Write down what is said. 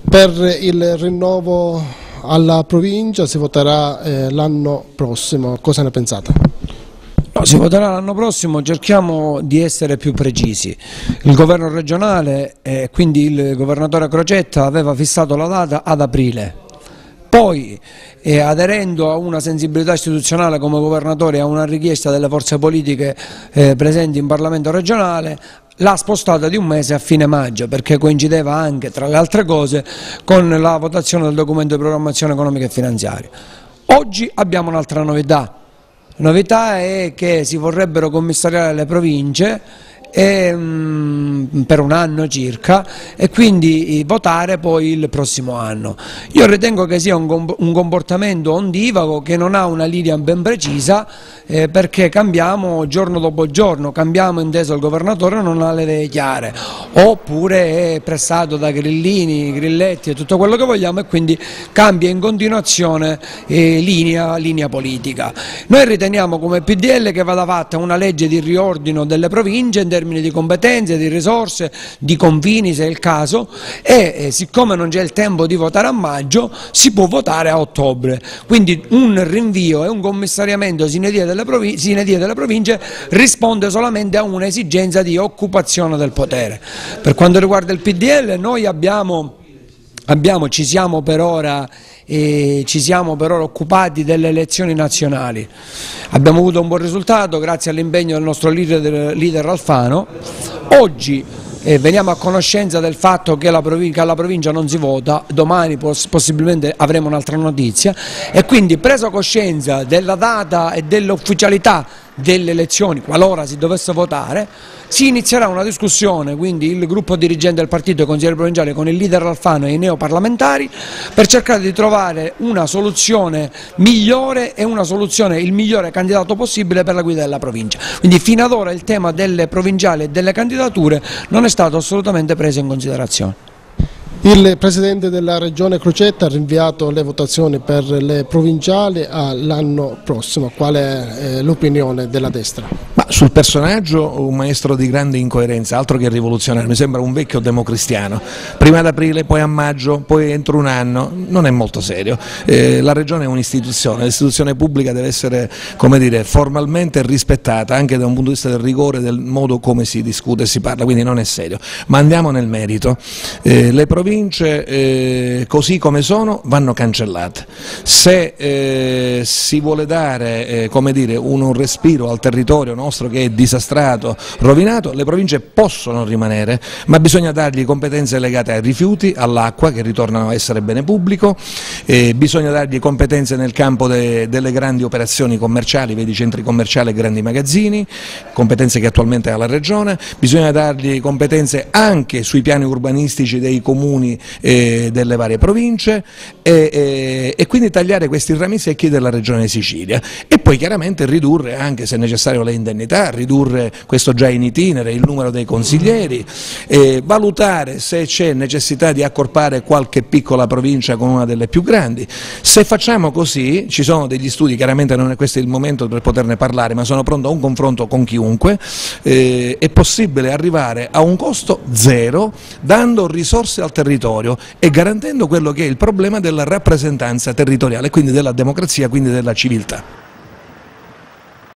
Per il rinnovo alla provincia si voterà l'anno prossimo, cosa ne pensate? No, si voterà l'anno prossimo, cerchiamo di essere più precisi. Il governo regionale, quindi il governatore Crocetta, aveva fissato la data ad aprile. Poi, aderendo a una sensibilità istituzionale come governatore e a una richiesta delle forze politiche presenti in Parlamento regionale, l'ha spostata di un mese a fine maggio, perché coincideva anche, tra le altre cose, con la votazione del documento di programmazione economica e finanziaria. Oggi abbiamo un'altra novità. La novità è che si vorrebbero commissariare le province per un anno circa e quindi votare poi il prossimo anno. Io ritengo che sia un comportamento ondivago che non ha una linea ben precisa, perché cambiamo giorno dopo giorno, cambiamo inteso il governatore non ha le idee chiare, oppure è pressato da grillini, grilletti e tutto quello che vogliamo, e quindi cambia in continuazione linea politica. Noi riteniamo come PDL che vada fatta una legge di riordino delle province in termini di competenze, di risorse, di confini se è il caso, e siccome non c'è il tempo di votare a maggio si può votare a ottobre, quindi un rinvio e un commissariamento sine die delle province risponde solamente a un'esigenza di occupazione del potere. Per quanto riguarda il PDL noi ci siamo per ora occupati delle elezioni nazionali. Abbiamo avuto un buon risultato grazie all'impegno del nostro leader Alfano. Oggi veniamo a conoscenza del fatto che alla provincia non si vota, domani possibilmente avremo un'altra notizia, e quindi preso coscienza della data e dell'ufficialità delle elezioni, qualora si dovesse votare, si inizierà una discussione, quindi il gruppo dirigente del partito e i consiglieri provinciali con il leader Alfano e i neoparlamentari, per cercare di trovare una soluzione migliore e il migliore candidato possibile per la guida della provincia. Quindi fino ad ora il tema delle provinciali e delle candidature non è stato assolutamente preso in considerazione. Il Presidente della Regione Crocetta ha rinviato le votazioni per le provinciali all'anno prossimo. Qual è l'opinione della destra? Sul personaggio un maestro di grande incoerenza, altro che rivoluzionario, mi sembra un vecchio democristiano, prima ad aprile, poi a maggio, poi entro un anno, non è molto serio. La Regione è un'istituzione, l'istituzione pubblica deve essere, come dire, formalmente rispettata anche da un punto di vista del rigore, del modo come si discute e si parla, quindi non è serio. Ma andiamo nel merito. Le province così come sono vanno cancellate. Se si vuole dare come dire, un respiro al territorio nostro che è disastrato, rovinato, le province possono rimanere, ma bisogna dargli competenze legate ai rifiuti, all'acqua che ritornano a essere bene pubblico, bisogna dargli competenze nel campo delle grandi operazioni commerciali, vedi centri commerciali e grandi magazzini, competenze che attualmente ha la Regione, bisogna dargli competenze anche sui piani urbanistici dei comuni delle varie province e quindi tagliare questi ramisi e chiedere alla Regione Sicilia e poi chiaramente ridurre anche se necessario le indennità, ridurre questo già in itinere il numero dei consiglieri, valutare se c'è necessità di accorpare qualche piccola provincia con una delle più grandi. Se facciamo così, ci sono degli studi, chiaramente non è questo il momento per poterne parlare, ma sono pronto a un confronto con chiunque, è possibile arrivare a un costo zero dando risorse al territorio e garantendo quello che è il problema della rappresentanza territoriale, quindi della democrazia, quindi della civiltà.